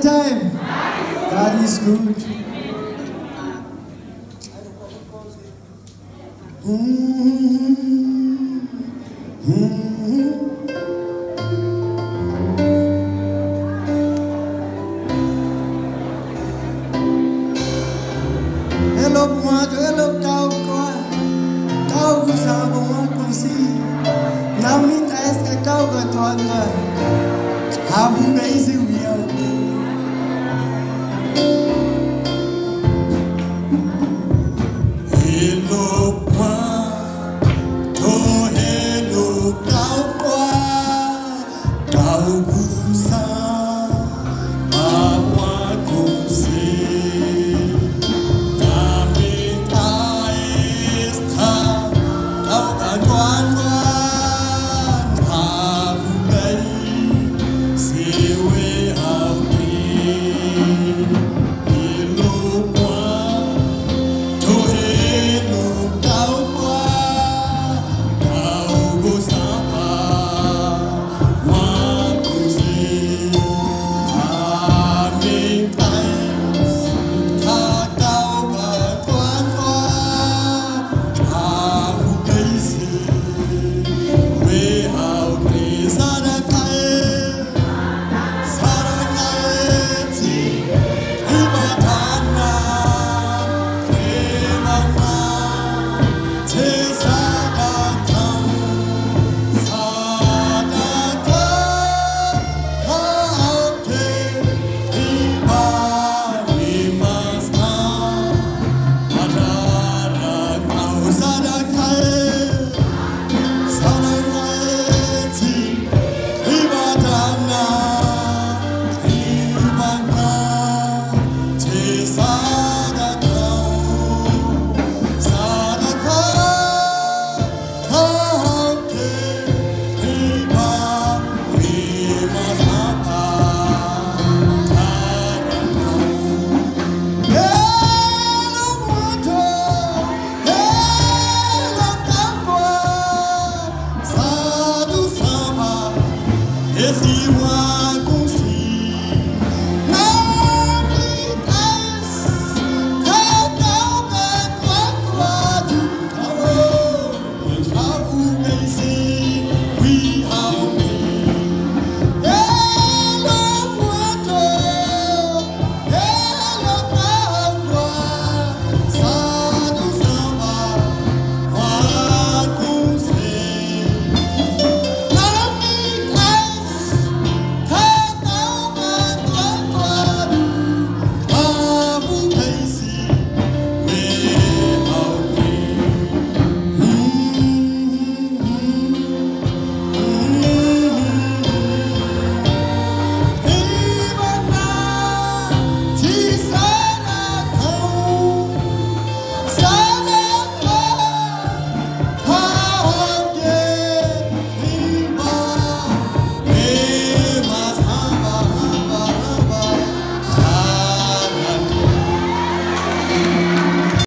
the time. God is good. Hello, moi, hello, cao qua, cao cứ sao mà moi cũng si, nam mi ta es cái cao cái toàn rồi, habu cái gì vậy? Hello, moi, hello, cao qua, cao cứ sao mà moi cũng si. Esse